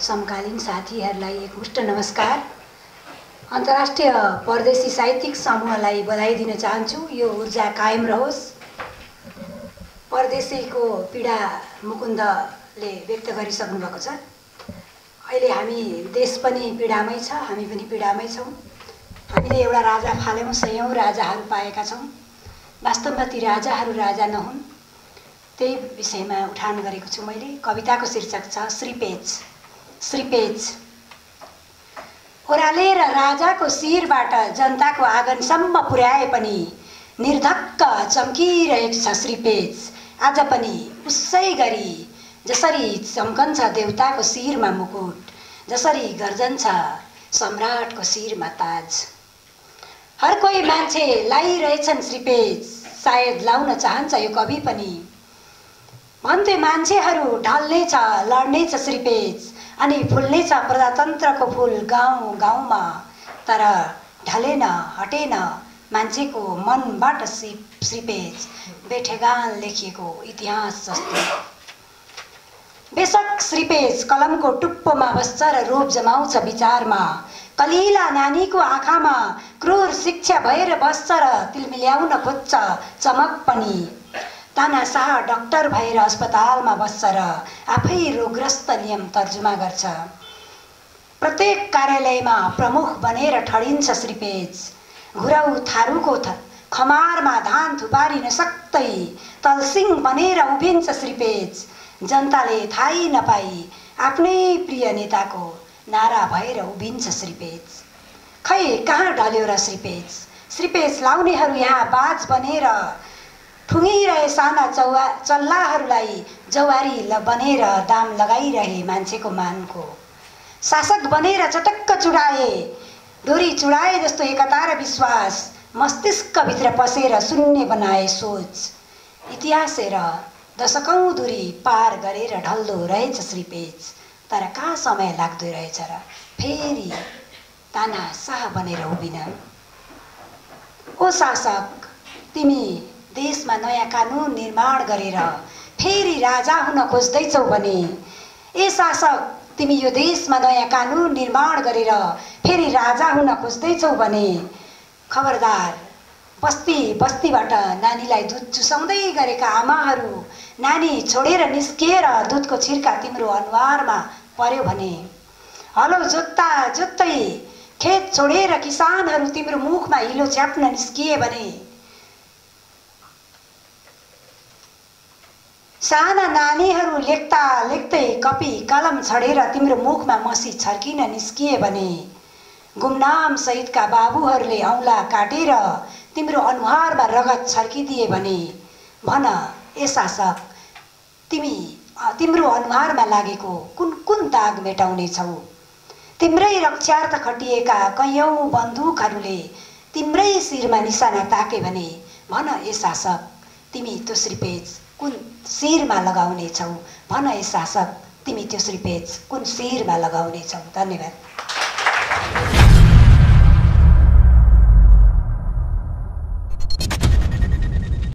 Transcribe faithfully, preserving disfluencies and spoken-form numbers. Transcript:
समकालीन साथीहरूलाई एकमुष्ट नमस्कार। अन्तर्राष्ट्रिय परदेशी साहित्यिक समूहलाई बधाई दिन चाहन्छु। यो ऊर्जा कायम रहोस्। परदेशीको पीडा मुकुन्दले व्यक्त गरिसक्नु भएको छ। अहिले हामी देश पनि पीडामै छ, हामी पनि पीडामै छौँ। हामीले एउटा राजा फाल्यौँ, सयौँ राजाहरू पाएका छौँ। वास्तवमा ती राजाहरू राजा नहुन्। त्यही विषयमा उठान गरेको छु मैले। कविताको शीर्षक छ श्रीपेच। श्रीपेच ओह्रालेर राजाको शिरबाट जनताको आँगनसम्म पुर्याए पनि निर्धक्क चम्किरहेको छ श्रीपेच। आज पनि उसै गरी जसरी चम्कन्छ देउताको शिरमा मुकुट, जसरी गर्जन्छ सम्राटको शिरमा ताज। हर कोही मान्छे लाइरहेछन् श्रीपेच, सायद लाउन चाहन्छ यो कवि पनि। भन्थे मान्छेहरू ढल्नेछ, लड्नेछ श्रीपेच, अनि फुल्नेछ प्रजातन्त्रको फुल गाउँ गाउँमा। तर ढलेन, हटेन मान्छेको मनबाट श्रीपेच, बेठेगान लेखिएको इतिहास जस्तो। बेशक श्रीपेच कलमको टुप्पोमा बस्छ र रूप जमाउँछ विचारमा। कलिला नानीको आँखामा क्रूर शिक्षा भएर बस्छ र तिलमिल्याउन खोज्छ चमक पनि। तानाशाह डाक्टर भएर अस्पतालमा बस्छ र आफै रोगग्रस्त नियम तर्जुमा गर्छ। प्रत्येक कार्यालयमा प्रमुख बनेर ठडिन्छ श्रीपेच। घुराउ थारूको खमारमा धान थुपारी नसक्दै तलसिङ बनेर उभिन्छ श्रीपेच। जनताले थाहै नपाई आफ्नै प्रिय नेताको नारा भएर उभिन्छ श्रीपेच। खै कहाँ ढल्यो र श्रीपेच? श्रीपेच लाउनेहरू यहाँ बाज बनेर ठुङ्गिरहे साना चौवा चल्लाहरूलाई जवारी ल बनेर दाम लगाइरहे मान्छेको मानको। शासक बनेर चटक्क चुडाए, डोरी चुडाए जस्तो एकता र विश्वास मस्तिष्कभित्र पसेर शून्य बनाए सोच। इतिहास हेर दशकौँ दूरी पार गरेर ढल्दो रहेछ श्रीपेच। तर कहाँ समय लाग्दो रहेछ र फेरि तानाशाह बनेर उभिन। ओ शासक, तिमी देशमा नयाँ कानुन निर्माण गरेर फेरि राजा हुन खोज्दैछौ भने, ए शासक तिमी यो देशमा नयाँ कानुन निर्माण गरेर फेरि राजा हुन खोज्दैछौ भने खबरदार। बस्ती बस्तीबाट नानीलाई दुध चुसाउँदै गरेका आमाहरू नानी छोडेर निस्किएर दुधको छिर्का तिम्रो अनुहारमा पर्यो भने, हलो जोत्ता जोत्तै खेत छोडेर किसानहरू तिम्रो मुखमा हिलो छ्याप्न निस्किए भने, साना नानीहरू लेख्दा लेख्दै कपी कलम छडेर तिम्रो मुखमा मसी छर्किन निस्किए भने, गुमनाम सहितका बाबुहरूले औँला काटेर तिम्रो अनुहारमा रगत छर्किदिए भने, भन ए शासक तिमी तिम्रो अनुहारमा लागेको कुन कुन दाग मेटाउने छौ? तिम्रै रक्षार्थ खटिएका कैयौँ बन्दुकहरूले तिम्रै शिरमा निशाना ताके भने, भन ए शासक तिमी त्यो श्रीपेच कुन शिरमा लगाउने छौ? भन ए शासक तिमी त्यो श्रीपेच कुन शिरमा लगाउने छौ? धन्यवाद।